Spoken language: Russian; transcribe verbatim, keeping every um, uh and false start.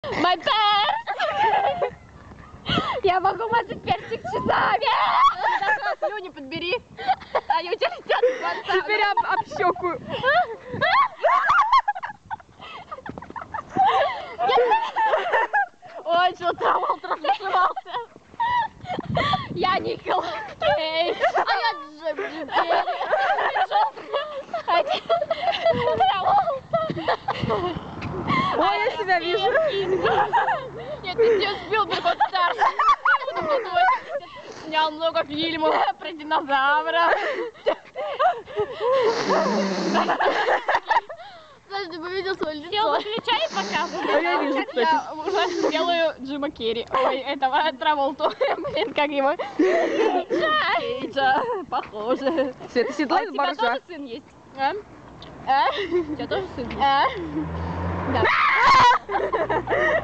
My purse! Я могу мазать перчик часами! Слюни подбери, они у тебя летят в глаза. Теперь об, об щеку. Ой, что Траволта размешивался. Я Николас Кейдж! А я Джим Джим Керри. Траволта! Ой, я себя вижу. Нет, ты Стивен Спилберг, он старше. Он тут восемьдесят, снял много фильмов про динозавров. Знаешь, ты бы видел свое лицо. Все, выключай пока. А я вижу, Как кстати. я ужасно делаю Джима Керри. Ой, этого Траволту. Блин, как его? Кейджа. Похоже. Света А седла у из тебя боржа. тоже сын есть? А? А? У тебя тоже сын? А? Да.